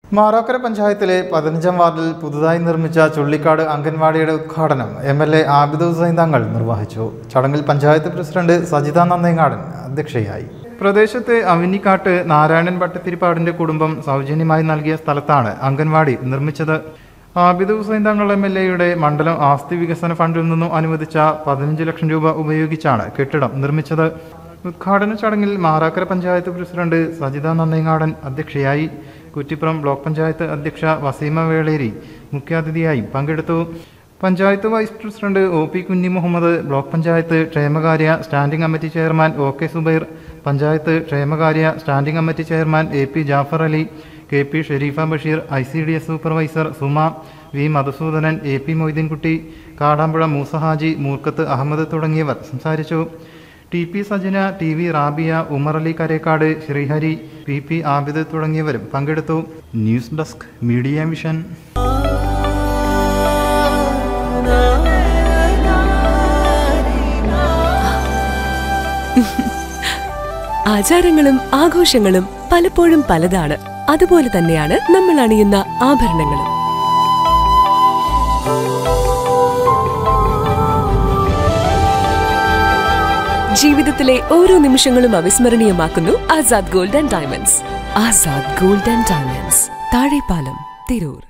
മാറാക്കര പഞ്ചായത്തിലെ 15ാം വാർഡിൽ പുതുതായി നിർമ്മിച്ച ചുള്ളിക്കാട് അംഗൻവാടിയുടെ ഉദ്ഘാടനം എംഎൽഎ ആബിദ് ഹുസൈൻ തങ്ങൾ നിർവഹിച്ചു. ചടങ്ങിൽ പഞ്ചായത്ത് പ്രസിഡന്റ് സജിത നന്നേങ്ങാടൻ അധ്യക്ഷയായി. പ്രദേശത്തെ അവിനിക്കാട്ട് നാരായണൻ ഭട്ടത്തിരിപ്പാടിന്റെ കുടുംബം സൗജന്യമായി നൽകിയ സ്ഥലത്താണ് അംഗൻവാടി നിർമ്മിച്ചത്. ആബിദ് ഹുസൈൻ തങ്ങൾ എംഎൽഎയുടെ മണ്ഡലം ആസ്തി വികസന ഫണ്ടിൽ നിന്നും അനുവദിച്ച 15 ലക്ഷം രൂപ ഉപയോഗിച്ചാണ് കെട്ടിടം നിർമ്മിച്ചത്. ഉദ്ഘാടന ചടങ്ങിൽ മാറാക്കര പഞ്ചായത്ത് പ്രസിഡന്റ് സജിത നന്നേങ്ങാടൻ അധ്യക്ഷയായി. കുറ്റിപ്പുറം ബ്ലോക്ക് പഞ്ചായത്ത് അധ്യക്ഷ വസീമ വേളേരി മുഖ്യാതിഥിയായി പങ്കെടുത്തു. പഞ്ചായത്ത് വൈസ് പ്രസിഡന്റ് OP കുഞ്ഞി മുഹമ്മദ്, ബ്ലോക്ക് പഞ്ചായത്ത് ക്ഷേമകാര്യ standing committee chairman OK Zubair, panchayat ക്ഷേമകാര്യ standing committee chairman AP Jafar Ali, KP Sharifa Basheer, ICDS supervisor Suma, V Madhusoodanan, AP Moideenkutty, Kadampuzha Moosa Haji, Moorkath Ahammed തുടങ്ങിയവർ സംസാരിച്ചു. TP Sajana, TV Rabiya, Umar Ali Karekkad, Sreehari, PP Abid തുടങ്ങിയവരും പങ്കെടുത്തു. News desk media mission. ആചാരങ്ങളും ആഘോഷങ്ങളും പലപ്പോഴും പലതാണ്. അതുപോലെ തന്നെയാണ് നമ്മൾ അണിയുന്ന ആഭരണങ്ങളും. ജീവിതത്തിലെ ഓരോ നിമിഷങ്ങളും അവിസ്മരണീയമാക്കുന്നു Azad gold and diamonds. Azad gold and diamonds, Thazhepalam, Tirur.